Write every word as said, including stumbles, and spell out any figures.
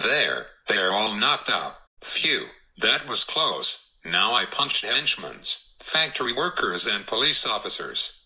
There, they're all knocked out. Phew, that was close. Now I punched henchmans, factory workers and police officers.